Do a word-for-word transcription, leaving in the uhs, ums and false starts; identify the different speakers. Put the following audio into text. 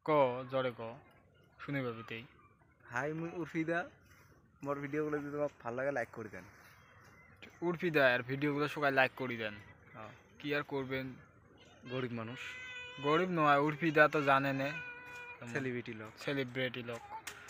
Speaker 1: ক জোরে ক শুনি পাবিতেই।
Speaker 2: হাই মুই উর্ফিদা, মোর ভিডিওগুলো যদি তোমাকে ভালো লাগে লাইক করে দেন।
Speaker 1: উর্ফিদা আর ভিডিওগুলো সবাই লাইক করে দেন। কি আর করবেন,
Speaker 2: গরিব মানুষ,
Speaker 1: গরিব নয়, উর্ফিদা তো জানেন,
Speaker 2: সেলিব্রিটি লোক।
Speaker 1: সেলিব্রিটি লোক।